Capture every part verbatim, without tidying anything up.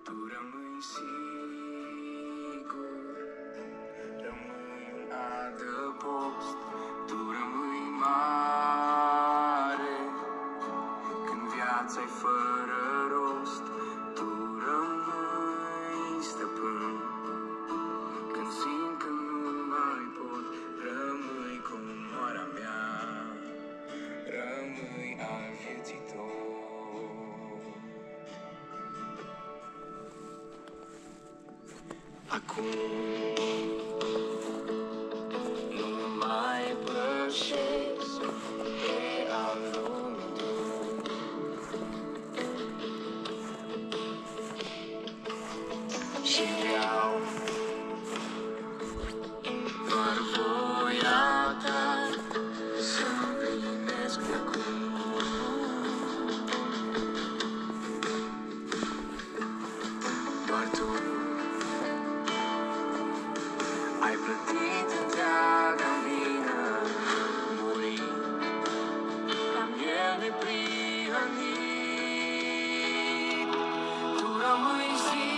Tu rămâi sigur, rămâi un adăpost, tu rămâi mare. Când viața-i fără rost, tu rămâi stăpân. Când simt că nu mai pot, rămâi comoara mea, rămâi al vieții tot. Acum nu mai pășesc pe al lumii drum. Și vreau doar voia ta să împlinesc de acum. Doar tu ai plătit întreaga vină, murind la miel neprihănit. Tu rămâi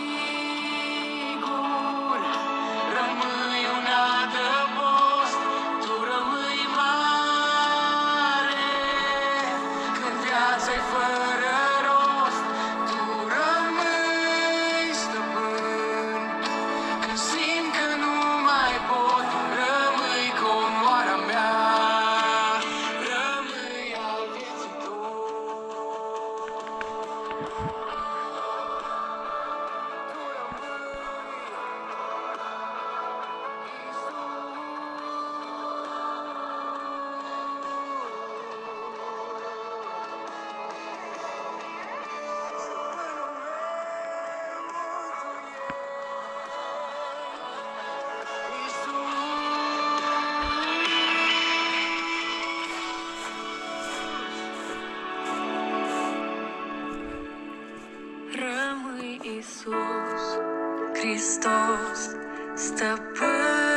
sigur, rămâi un adăpost, tu rămâi mare. Când viața-i fără rost, tu rămâi stăpân. Când simt că nu mai pot, rămâi comoara mea, rămâi al vieții tot. Rămâi Iisus Hristos, stăpân.